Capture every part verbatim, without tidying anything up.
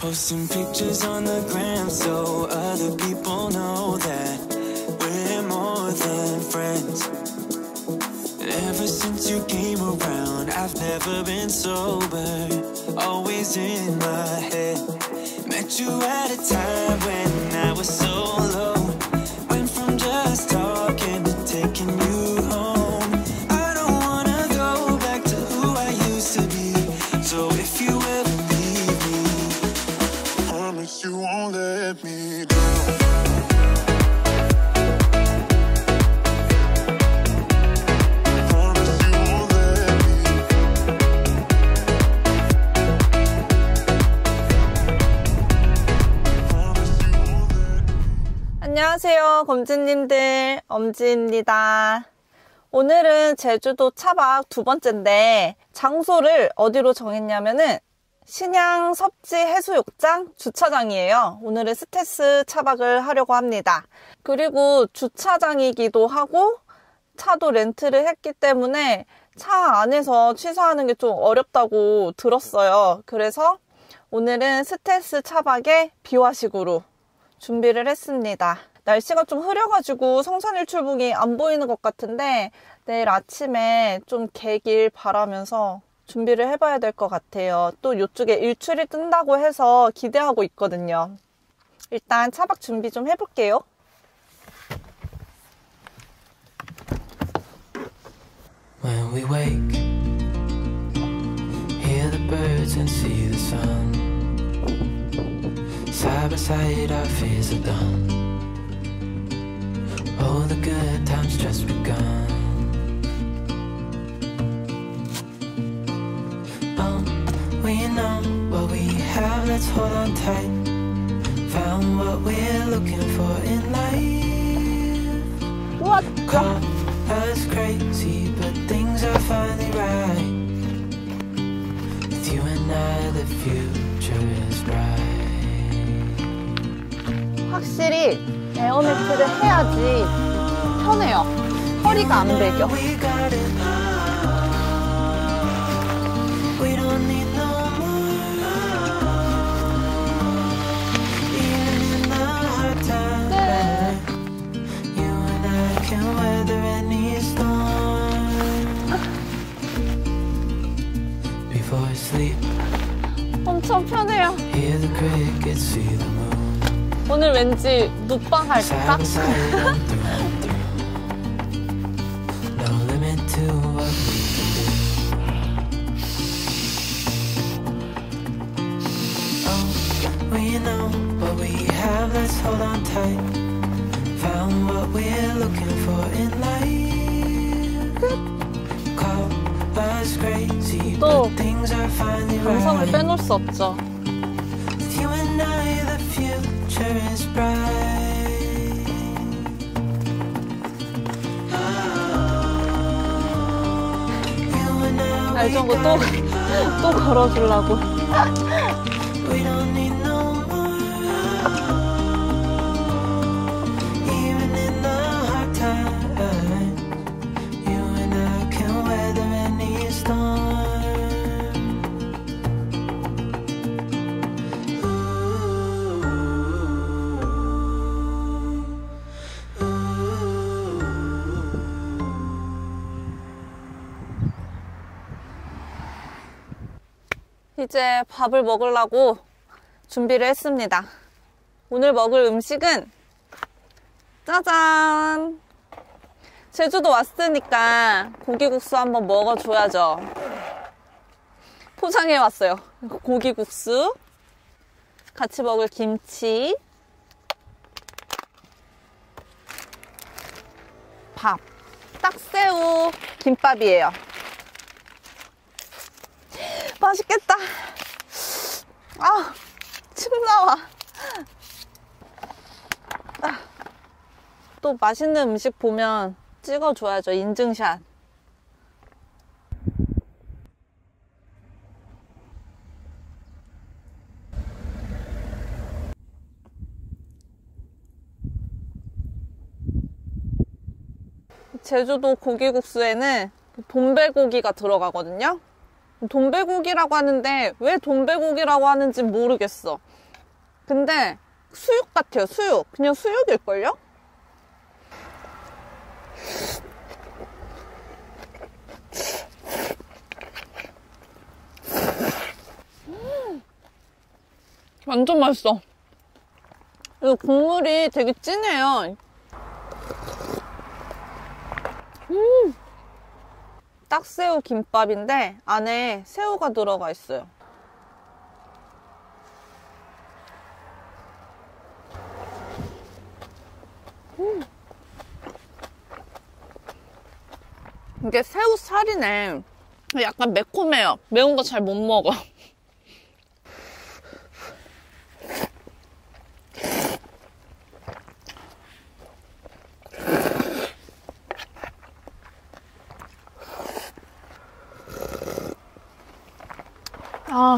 Posting pictures on the gram so other people know that we're more than friends. Ever since you came around, I've never been sober, always in my head. Met you at a time when I was so low, went from just talking to taking you home. I don't wanna go back to who I used to be, so if you ever leave me, promise you won't let me down. 안녕하세요, 검지님들. 엄지입니다. 오늘은 제주도 차박 두 번째인데 장소를 어디로 정했냐면은 신양 섭지 해수욕장 주차장이에요. 오늘은 스테스 차박을 하려고 합니다. 그리고 주차장이기도 하고 차도 렌트를 했기 때문에 차 안에서 취소하는 게 좀 어렵다고 들었어요. 그래서 오늘은 스테스 차박에 비화식으로 준비를 했습니다. 날씨가 좀 흐려가지고 성산일출봉이 안 보이는 것 같은데 내일 아침에 좀 개길 바라면서 준비를 해봐야 될 것 같아요. 또 이쪽에 일출이 뜬다고 해서 기대하고 있거든요. 일단 차박 준비 좀 해볼게요. When we wake, hear the birds and see the sun. Side by side our fears are done. Oh, the good times just begun. Oh, we know what we have, let's hold on tight. Found what we're looking for in life. What? Call us crazy, but things are finally right. With you and I, the future is bright. 확실히 에어매트를 해야지 편해요. 허리가 안 베겨. 엄청 편해요. 오늘 왠지 눕방 할까? We know what we have, let's hold on tight. Found what we're looking for in life. Call us crazy, but things are finally right. 감성을 빼놓을 수 없죠. With you and I, the future is bright. 알정구 또, 또 걸어주려고. We don't need no more. Even in the hard times, you and I can weather any storm. 이제 밥을 먹으려고 준비를 했습니다. 오늘 먹을 음식은 짜잔! 제주도 왔으니까 고기국수 한번 먹어줘야죠. 포장해 왔어요. 고기국수, 같이 먹을 김치, 밥, 딱새우 김밥이에요. 맛있겠다. 아, 침 나와. 아, 또 맛있는 음식 보면 찍어줘야죠. 인증샷. 제주도 고기국수에는 돈베고기가 들어가거든요. 돈베고기라고 하는데 왜 돈베고기라고 하는지 모르겠어. 근데 수육 같아요. 수육. 그냥 수육일걸요? 음, 완전 맛있어. 이 국물이 되게 진해요. 음, 딱새우 김밥인데 안에 새우가 들어가 있어요. 음. 이게 새우살이네. 약간 매콤해요. 매운 거 잘 못 먹어. 아,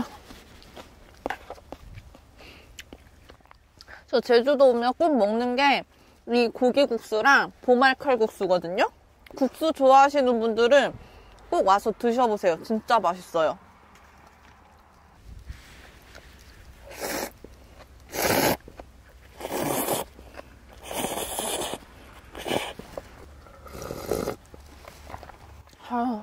저 제주도 오면 꼭 먹는 게 이 고기국수랑 보말칼국수거든요. 국수 좋아하시는 분들은 꼭 와서 드셔보세요. 진짜 맛있어요. 아유.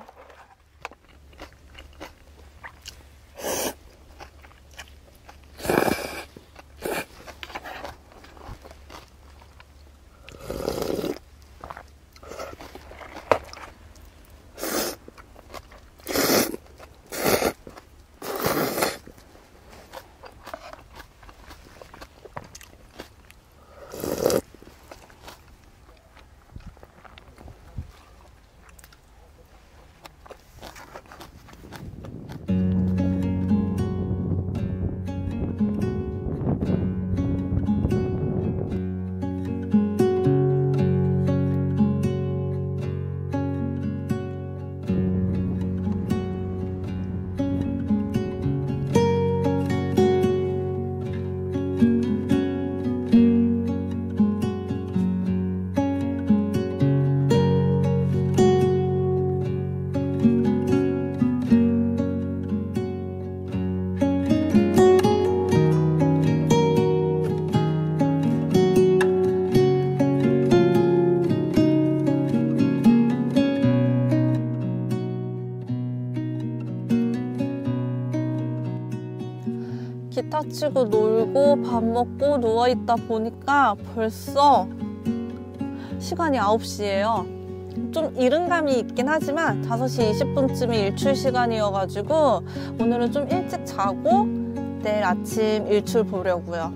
기타 치고 놀고 밥 먹고 누워있다 보니까 벌써 시간이 아홉 시예요. 좀 이른 감이 있긴 하지만 다섯 시 이십 분쯤이 일출 시간이어가지고 오늘은 좀 일찍 자고 내일 아침 일출 보려고요.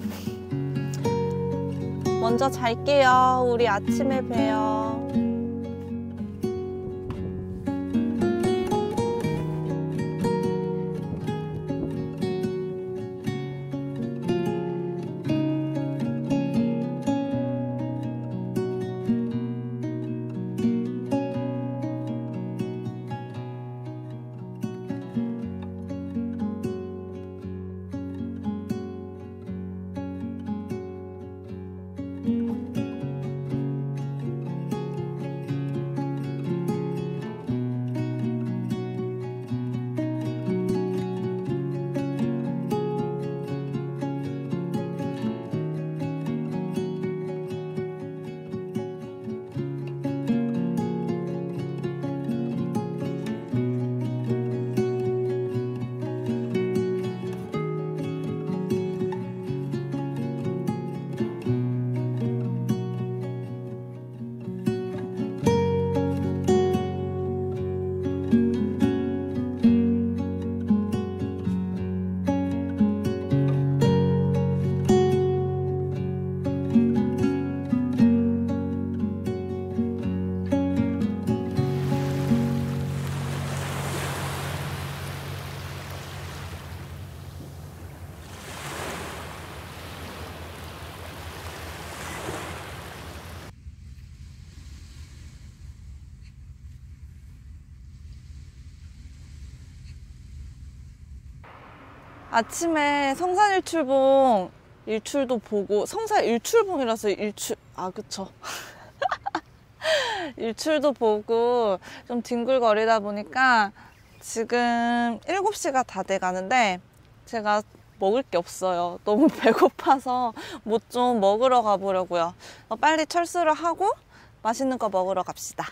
먼저 잘게요. 우리 아침에 봬요. 아침에 성산일출봉 일출도 보고, 성산 일출봉이라서 일출, 아 그쵸. 일출도 보고 좀 뒹굴거리다 보니까 지금 일곱 시가 다 돼 가는데 제가 먹을 게 없어요. 너무 배고파서 뭐 좀 먹으러 가보려고요. 빨리 철수를 하고 맛있는 거 먹으러 갑시다.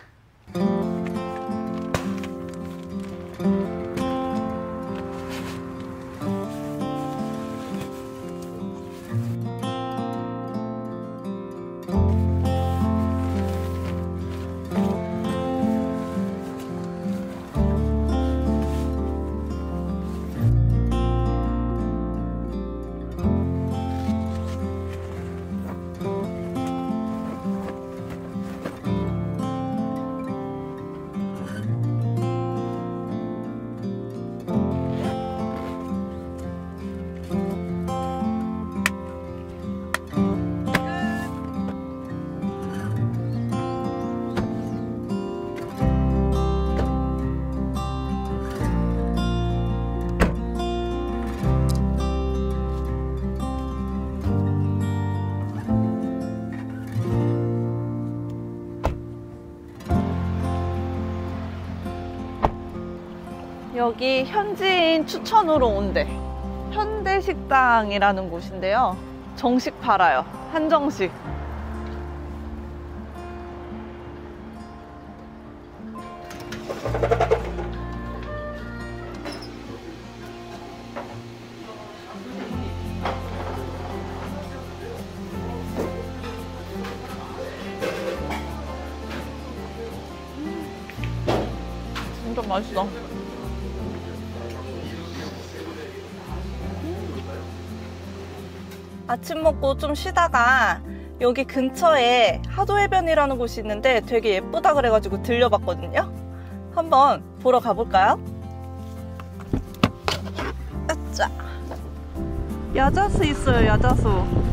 여기 현지인 추천으로 온대. 현대식당이라는 곳인데요. 정식 팔아요. 한정식. 진짜 맛있어. 아침 먹고 좀 쉬다가 여기 근처에 하도해변이라는 곳이 있는데 되게 예쁘다 그래가지고 들려봤거든요. 한번 보러 가볼까요? 아짜. 야자수 있어요, 야자수.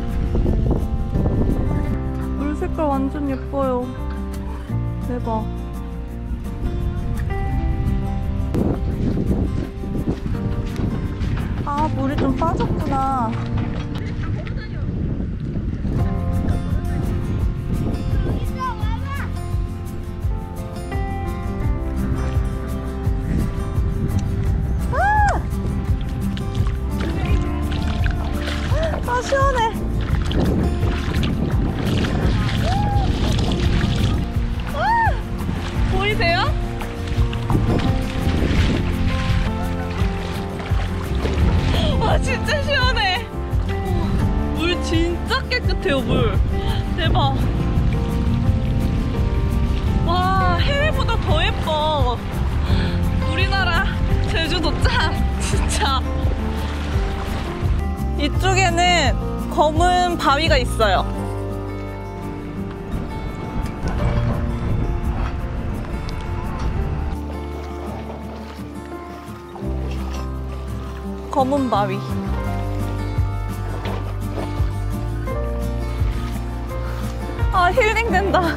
물 색깔 완전 예뻐요. 대박. 아, 물이 좀 빠졌구나. 아, 시원해. 아, 보이세요? 와, 진짜 시원해. 물 진짜 깨끗해요, 물. 대박. 와, 해외보다 더 예뻐. 우리나라 제주도 짱, 진짜. 이쪽에는 검은 바위가 있어요. 검은 바위. 아, 힐링된다.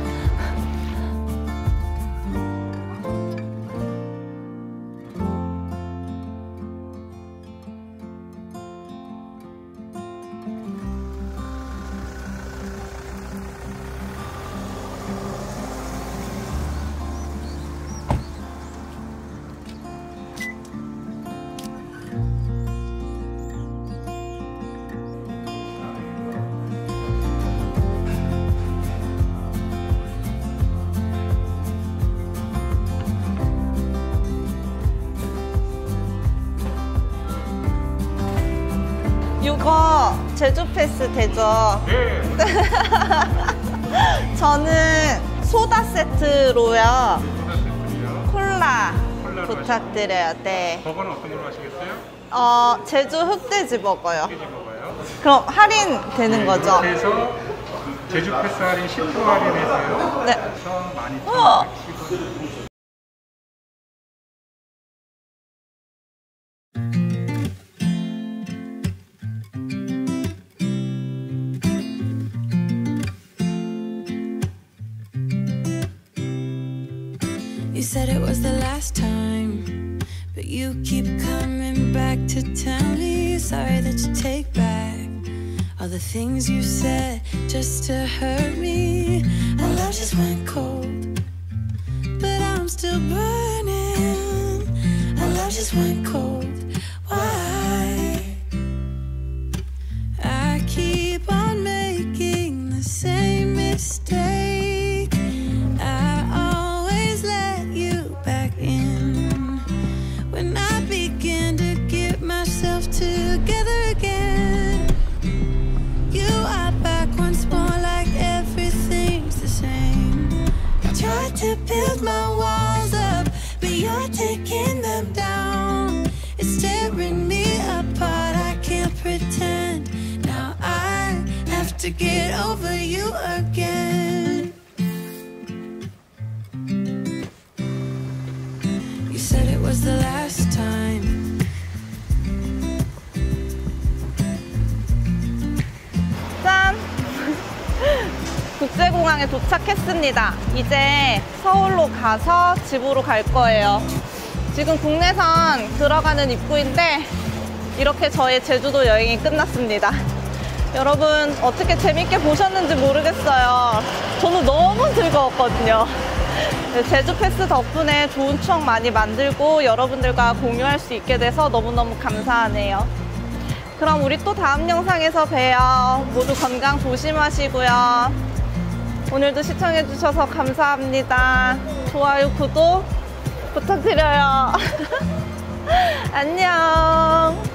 이거 제주 패스 되죠? 네. 저는 소다 세트로요. 소다 세트요. 콜라 콜라로 부탁드려요. 네. 버거는 어떤 걸로 하시겠어요? 어, 제주 흑돼지 먹어요. 돼지 먹어요. 그럼 할인 되는 거죠? 그래서 제주 패스 할인 십 퍼센트 할인해서요. 네. 그래서 만 이천 우와. 백십 원. You said it was the last time, but you keep coming back to tell me sorry that you take back all the things you said just to hurt me. Our love just went cold, but I'm still burning. Our just went cold. Why? I keep on making the same mistake. I always let you back in when I begin to get myself together again. You are back once more, like everything's the same. I tried to build my walls up, but you're taking them down. It's tearing me apart, I can't pretend. Now I have to get over you again. You said it was the last time. 짠! 국제공항에 도착했습니다. 이제 서울로 가서 집으로 갈 거예요. 지금 국내선 들어가는 입구인데 이렇게 저의 제주도 여행이 끝났습니다. 여러분 어떻게 재밌게 보셨는지 모르겠어요. 저는 너무 즐거웠거든요. 제주 패스 덕분에 좋은 추억 많이 만들고 여러분들과 공유할 수 있게 돼서 너무너무 감사하네요. 그럼 우리 또 다음 영상에서 봬요. 모두 건강 조심하시고요. 오늘도 시청해주셔서 감사합니다. 좋아요, 구독 부탁드려요. 안녕.